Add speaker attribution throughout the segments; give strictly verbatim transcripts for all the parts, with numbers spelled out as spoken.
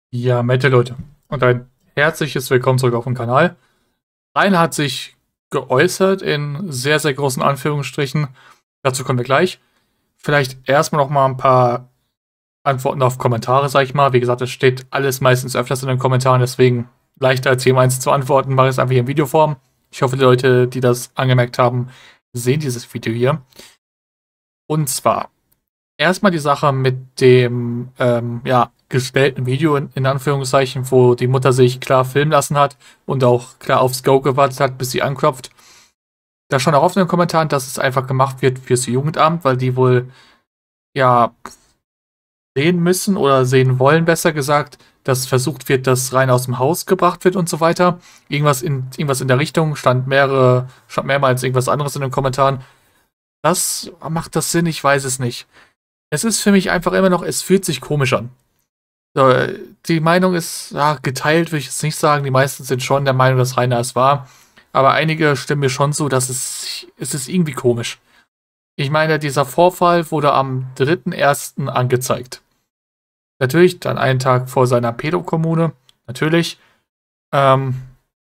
Speaker 1: Ja, Mette Leute und ein herzliches Willkommen zurück auf dem Kanal. Rainer hat sich geäußert in sehr, sehr großen Anführungsstrichen. Dazu kommen wir gleich. Vielleicht erstmal noch mal ein paar Antworten auf Kommentare, sag ich mal. Wie gesagt, es steht alles meistens öfters in den Kommentaren, deswegen leichter als jedem eins zu antworten, mache ich es einfach hier in Videoform. Ich hoffe, die Leute, die das angemerkt haben, sehen dieses Video hier. Und zwar erstmal die Sache mit dem ähm, ja, gestellten Video in, in Anführungszeichen, wo die Mutter sich klar filmen lassen hat und auch klar aufs Go gewartet hat, bis sie anklopft. Da schon auch oft in den Kommentaren, dass es einfach gemacht wird fürs Jugendamt, weil die wohl ja sehen müssen oder sehen wollen, besser gesagt, dass versucht wird, dass rein aus dem Haus gebracht wird und so weiter. Irgendwas in, irgendwas in der Richtung, stand mehrere, stand mehrmals irgendwas anderes in den Kommentaren. Das macht das Sinn, ich weiß es nicht. Es ist für mich einfach immer noch, es fühlt sich komisch an. So, die Meinung ist ja, geteilt, würde ich jetzt nicht sagen. Die meisten sind schon der Meinung, dass Rainer es war. Aber einige stimmen mir schon so, dass es, es ist irgendwie komisch. Ich meine, dieser Vorfall wurde am dritten ersten angezeigt. Natürlich, dann einen Tag vor seiner Pädokommune. Natürlich. Ähm,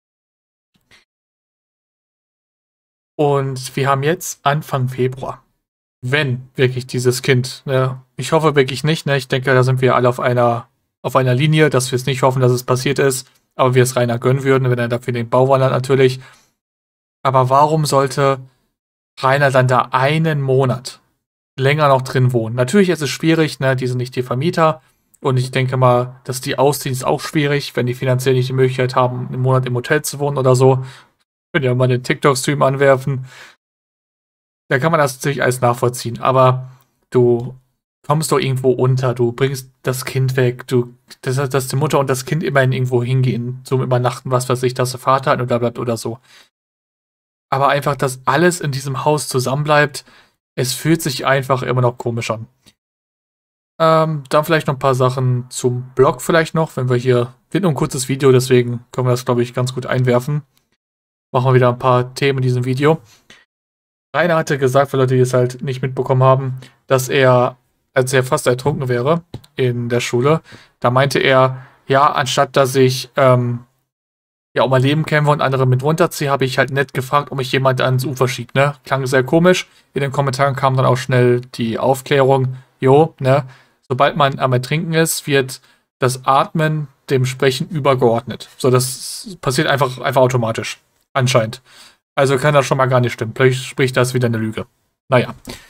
Speaker 1: und wir haben jetzt Anfang Februar. Wenn wirklich dieses Kind, ne, ich hoffe wirklich nicht, ne, ich denke, da sind wir alle auf einer, auf einer Linie, dass wir es nicht hoffen, dass es passiert ist, aber wir es Rainer gönnen würden, wenn er dafür den Bau wandert natürlich. Aber warum sollte Rainer dann da einen Monat länger noch drin wohnen? Natürlich ist es schwierig, ne, die sind nicht die Vermieter und ich denke mal, dass die ausziehen ist auch schwierig, wenn die finanziell nicht die Möglichkeit haben, einen Monat im Hotel zu wohnen oder so. Könnt ihr mal den TikTok-Stream anwerfen. Da kann man das natürlich alles nachvollziehen, aber du kommst doch irgendwo unter, du bringst das Kind weg, du, dass, dass die Mutter und das Kind immerhin irgendwo hingehen, zum Übernachten, was weiß ich, dass der Vater halt oder bleibt oder so. Aber einfach, dass alles in diesem Haus zusammenbleibt, es fühlt sich einfach immer noch komisch an. Ähm, dann vielleicht noch ein paar Sachen zum Blog vielleicht noch, wenn wir hier, wird nur ein kurzes Video, deswegen können wir das, glaube ich, ganz gut einwerfen. Machen wir wieder ein paar Themen in diesem Video. Rainer hatte gesagt, für Leute, die es halt nicht mitbekommen haben, dass er, als er fast ertrunken wäre in der Schule, da meinte er, ja, anstatt dass ich ähm, ja um mein Leben kämpfe und andere mit runterziehe, habe ich halt nett gefragt, ob mich jemand ans Ufer schiebt, ne? Klang sehr komisch. In den Kommentaren kam dann auch schnell die Aufklärung, jo, ne? Sobald man am Ertrinken ist, wird das Atmen dem Sprechen übergeordnet. So, das passiert einfach, einfach automatisch. Anscheinend. Also kann das schon mal gar nicht stimmen. Vielleicht spricht das wieder eine Lüge. Naja.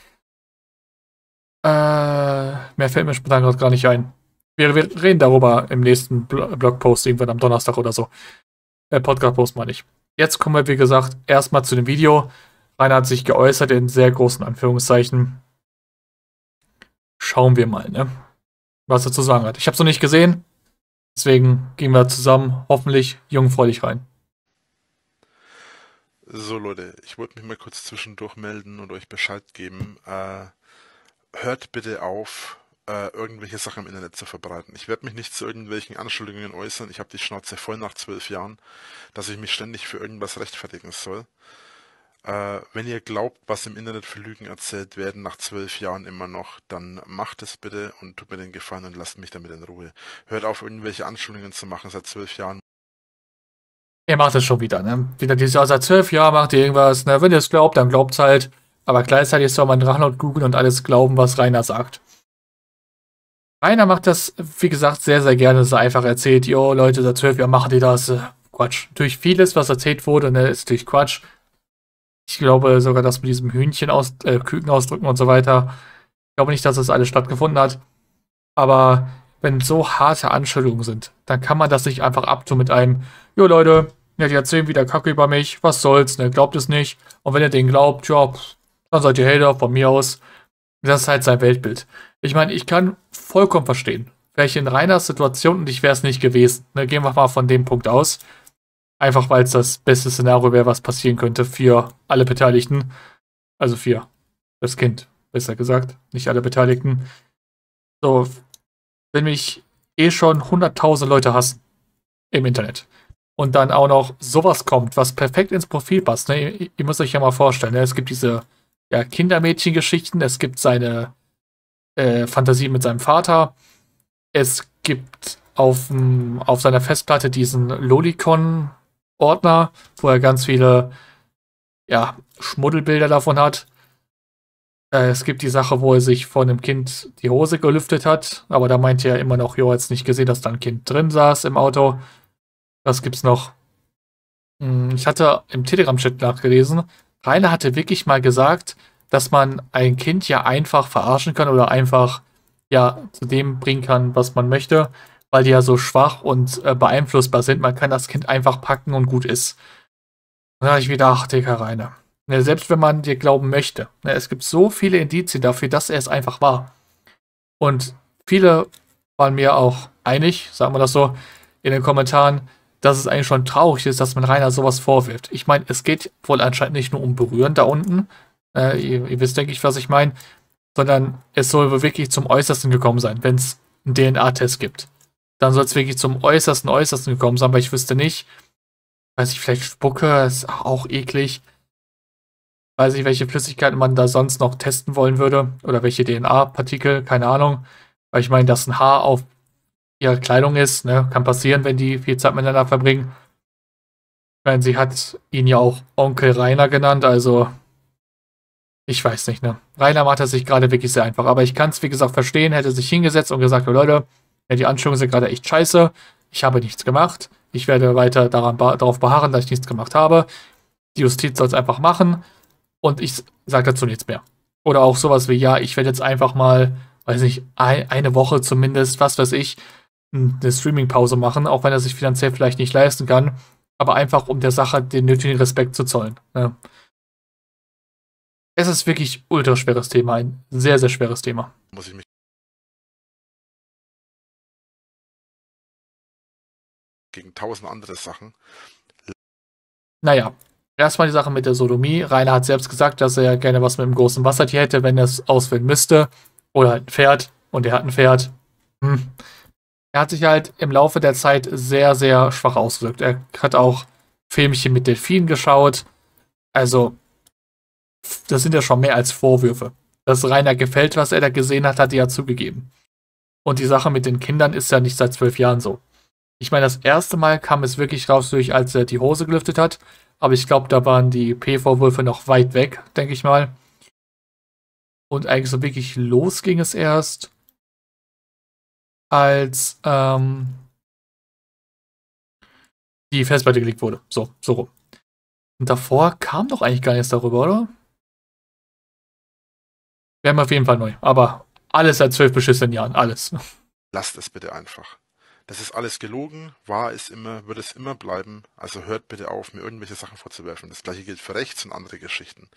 Speaker 1: Äh, mehr fällt mir spontan gerade gar nicht ein. Wir, wir reden darüber im nächsten Blogpost, irgendwann am Donnerstag oder so. Äh, Podcast-Post meine ich. Jetzt kommen wir, wie gesagt, erstmal zu dem Video. Rainer hat sich geäußert in sehr großen Anführungszeichen. Schauen wir mal, ne? Was er zu sagen hat. Ich habe es noch nicht gesehen. Deswegen gehen wir zusammen, hoffentlich jungfräulich rein.
Speaker 2: So Leute, ich wollte mich mal kurz zwischendurch melden und euch Bescheid geben. Äh, hört bitte auf, äh, irgendwelche Sachen im Internet zu verbreiten. Ich werde mich nicht zu irgendwelchen Anschuldigungen äußern. Ich habe die Schnauze voll nach zwölf Jahren, dass ich mich ständig für irgendwas rechtfertigen soll. Äh, wenn ihr glaubt, was im Internet für Lügen erzählt werden, nach zwölf Jahren immer noch, dann macht es bitte und tut mir den Gefallen und lasst mich damit in Ruhe. Hört auf, irgendwelche Anschuldigungen zu machen seit zwölf Jahren.
Speaker 1: Er macht es schon wieder, ne? Wieder dieses, seit zwölf Jahren macht ihr irgendwas, ne? Wenn ihr es glaubt, dann glaubt's halt. Aber gleichzeitig soll man Drachenlord googeln und alles glauben, was Rainer sagt. Rainer macht das, wie gesagt, sehr, sehr gerne, dass er einfach erzählt, jo, Leute, seit zwölf Jahren machen die das. Quatsch. Natürlich vieles, was erzählt wurde, ne, ist natürlich Quatsch. Ich glaube sogar, dass mit diesem Hühnchen aus, äh, Küken ausdrücken und so weiter, ich glaube nicht, dass das alles stattgefunden hat. Aber wenn so harte Anschuldigungen sind, dann kann man das nicht einfach abtun mit einem, jo Leute, ja, die erzählen wieder Kacke über mich, was soll's, ne, glaubt es nicht. Und wenn ihr den glaubt, ja, dann seid ihr Hater von mir aus. Das ist halt sein Weltbild. Ich meine, ich kann vollkommen verstehen, wäre ich in Rainers Situation und ich wäre es nicht gewesen. Ne, gehen wir mal von dem Punkt aus. Einfach weil es das beste Szenario wäre, was passieren könnte für alle Beteiligten. Also für das Kind, besser gesagt, nicht alle Beteiligten. So, wenn mich eh schon hunderttausend Leute hassen im Internet und dann auch noch sowas kommt, was perfekt ins Profil passt. Ne? Ihr, ihr müsst euch ja mal vorstellen, ne? Es gibt diese ja, Kindermädchen-Geschichten, es gibt seine äh, Fantasie mit seinem Vater, es gibt auf, dem- auf seiner Festplatte diesen Lolicon-Ordner, wo er ganz viele, ja, Schmuddelbilder davon hat. Äh, es gibt die Sache, wo er sich von einem Kind die Hose gelüftet hat, aber da meinte er immer noch, jo, jetzt nicht gesehen, dass da ein Kind drin saß im Auto. Was gibt's noch? Hm, Ich hatte im Telegram-Chat nachgelesen, Rainer hatte wirklich mal gesagt, dass man ein Kind ja einfach verarschen kann oder einfach ja zu dem bringen kann, was man möchte, weil die ja so schwach und äh, beeinflussbar sind. Man kann das Kind einfach packen und gut ist. Und da habe ich wieder, ach, Digga, Rainer. Ne, selbst wenn man dir glauben möchte. Ne, es gibt so viele Indizien dafür, dass er es einfach war. Und viele waren mir auch einig, sagen wir das so, in den Kommentaren, dass es eigentlich schon traurig ist, dass man Rainer sowas vorwirft. Ich meine, es geht wohl anscheinend nicht nur um Berühren da unten. Äh, ihr, ihr wisst, denke ich, was ich meine. Sondern es soll wohl wirklich zum Äußersten gekommen sein, wenn es einen D N A-Test gibt. Dann soll es wirklich zum äußersten, äußersten gekommen sein, aber ich wüsste nicht, weiß ich, vielleicht Spucke, ist auch eklig. Weiß ich, welche Flüssigkeiten man da sonst noch testen wollen würde. Oder welche D N A-Partikel, keine Ahnung. Weil ich meine, dass ein Haar auf ihrer Kleidung ist, ne, kann passieren, wenn die viel Zeit miteinander verbringen. Ich meine, sie hat ihn ja auch Onkel Rainer genannt, also ich weiß nicht, ne. Rainer macht es sich gerade wirklich sehr einfach. Aber ich kann es, wie gesagt, verstehen, hätte sich hingesetzt und gesagt, oh, Leute, ja, die Anschuldigungen sind gerade echt scheiße. Ich habe nichts gemacht. Ich werde weiter daran, darauf beharren, dass ich nichts gemacht habe. Die Justiz soll es einfach machen. Und ich sage dazu nichts mehr. Oder auch sowas wie, ja, ich werde jetzt einfach mal, weiß nicht, ein, eine Woche zumindest, was weiß ich, eine Streaming-Pause machen, auch wenn er sich finanziell vielleicht nicht leisten kann, aber einfach um der Sache den nötigen Respekt zu zollen. Ne? Es ist wirklich ultra schweres Thema, ein sehr, sehr schweres Thema.
Speaker 2: Muss ich mich gegen tausend andere Sachen.
Speaker 1: Naja, erstmal die Sache mit der Sodomie. Rainer hat selbst gesagt, dass er gerne was mit einem großen Wassertier hätte, wenn er es auswählen müsste. Oder halt ein Pferd. Und er hat ein Pferd. Hm. Er hat sich halt im Laufe der Zeit sehr, sehr schwach ausgedrückt. Er hat auch Filmchen mit Delfinen geschaut. Also, das sind ja schon mehr als Vorwürfe. Dass Rainer gefällt, was er da gesehen hat, hat er ja zugegeben. Und die Sache mit den Kindern ist ja nicht seit zwölf Jahren so. Ich meine, das erste Mal kam es wirklich raus, durch, als er die Hose gelüftet hat. Aber ich glaube, da waren die P-Vorwürfe noch weit weg, denke ich mal. Und eigentlich so wirklich los ging es erst, als ähm, die Festplatte gelegt wurde. So, so rum. Und davor kam doch eigentlich gar nichts darüber, oder? Wäre mir auf jeden Fall neu. Aber alles seit zwölf beschissenen Jahren. Alles.
Speaker 2: Lasst es bitte einfach. Das ist alles gelogen, wahr ist immer, wird es immer bleiben. Also hört bitte auf, mir irgendwelche Sachen vorzuwerfen. Das gleiche gilt für Rechts und andere Geschichten.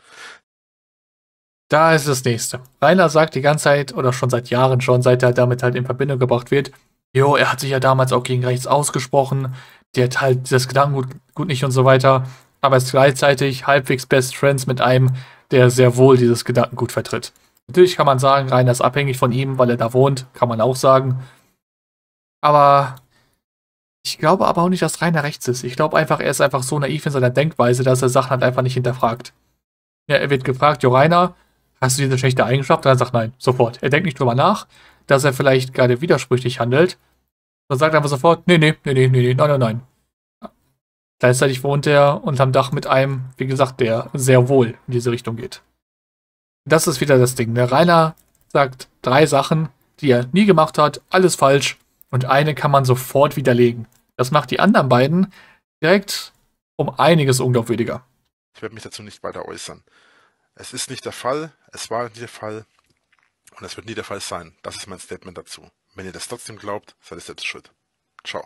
Speaker 1: Da ist das nächste. Rainer sagt die ganze Zeit, oder schon seit Jahren schon, seit er damit halt in Verbindung gebracht wird, jo, er hat sich ja damals auch gegen rechts ausgesprochen, der hat halt das Gedankengut gut nicht und so weiter, aber ist gleichzeitig halbwegs Best Friends mit einem, der sehr wohl dieses Gedankengut vertritt. Natürlich kann man sagen, Rainer ist abhängig von ihm, weil er da wohnt, kann man auch sagen. Aber ich glaube aber auch nicht, dass Rainer rechts ist. Ich glaube einfach, er ist einfach so naiv in seiner Denkweise, dass er Sachen halt einfach nicht hinterfragt. Ja, er wird gefragt, jo Rainer, hast du diese schlechte Eigenschaft? Und er sagt nein, sofort. Er denkt nicht drüber nach, dass er vielleicht gerade widersprüchlich handelt. Dann sagt er einfach sofort, nee, nee, nee, nee, nee, nein, nein, nein. Gleichzeitig wohnt er unterm Dach mit einem, wie gesagt, der sehr wohl in diese Richtung geht. Das ist wieder das Ding. Der Rainer sagt drei Sachen, die er nie gemacht hat, alles falsch. Und eine kann man sofort widerlegen. Das macht die anderen beiden direkt um einiges unglaubwürdiger.
Speaker 2: Ich werde mich dazu nicht weiter äußern. Es ist nicht der Fall, es war nicht der Fall und es wird nie der Fall sein. Das ist mein Statement dazu. Wenn ihr das trotzdem glaubt, seid ihr selbst schuld. Ciao.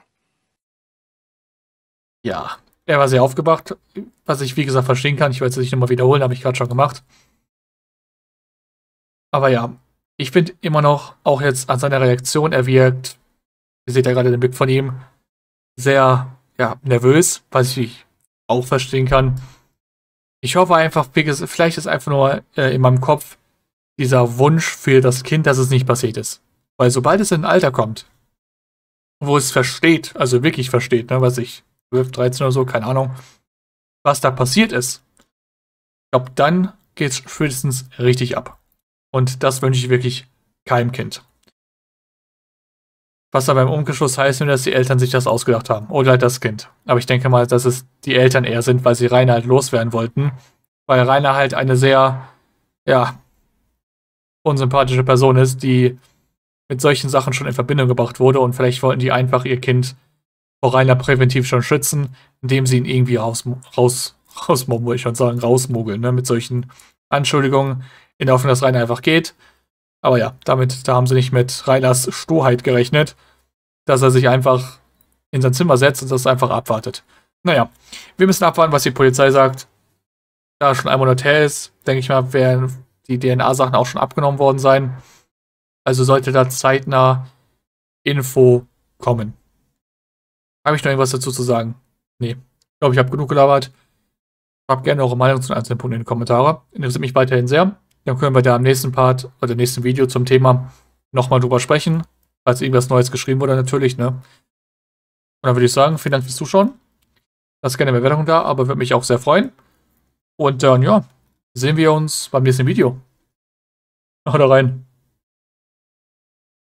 Speaker 1: Ja, er war sehr aufgebracht, was ich wie gesagt verstehen kann. Ich will es nicht nochmal wiederholen, habe ich gerade schon gemacht. Aber ja, ich finde immer noch, auch jetzt an seiner Reaktion, er wirkt, ihr seht ja gerade den Blick von ihm, sehr ja, nervös, was ich auch verstehen kann. Ich hoffe einfach, vielleicht ist einfach nur äh, in meinem Kopf dieser Wunsch für das Kind, dass es nicht passiert ist. Weil sobald es in ein Alter kommt, wo es versteht, also wirklich versteht, ne, was ich, zwölf, dreizehn oder so, keine Ahnung, was da passiert ist, ich glaube, dann geht es spätestens richtig ab. Und das wünsche ich wirklich keinem Kind. Was aber im Umkehrschluss heißt nur, dass die Eltern sich das ausgedacht haben. Oder halt das Kind. Aber ich denke mal, dass es die Eltern eher sind, weil sie Rainer halt loswerden wollten. Weil Rainer halt eine sehr, ja, unsympathische Person ist, die mit solchen Sachen schon in Verbindung gebracht wurde. Und vielleicht wollten die einfach ihr Kind vor Rainer präventiv schon schützen, indem sie ihn irgendwie raus, raus, rausmobben, wollte ich schon sagen, rausmogeln, ne? Mit solchen Anschuldigungen, in der Hoffnung, dass Rainer einfach geht. Aber ja, damit, da haben sie nicht mit Rainers Sturheit gerechnet, dass er sich einfach in sein Zimmer setzt und das einfach abwartet. Naja, wir müssen abwarten, was die Polizei sagt. Da schon ein Monat her ist, denke ich mal, werden die D N A-Sachen auch schon abgenommen worden sein. Also sollte da zeitnah Info kommen. Habe ich noch irgendwas dazu zu sagen? Nee. Ich glaube, ich habe genug gelabert. Schreibt gerne eure Meinung zu den einzelnen Punkten in die Kommentare. Interessiert mich weiterhin sehr. Dann können wir da am nächsten Part oder im nächsten Video zum Thema nochmal drüber sprechen. Falls irgendwas Neues geschrieben wurde, natürlich, ne? Und dann würde ich sagen, vielen Dank fürs Zuschauen. Lasst gerne eine Bewertung da, aber würde mich auch sehr freuen. Und dann, ja, sehen wir uns beim nächsten Video. Haut rein.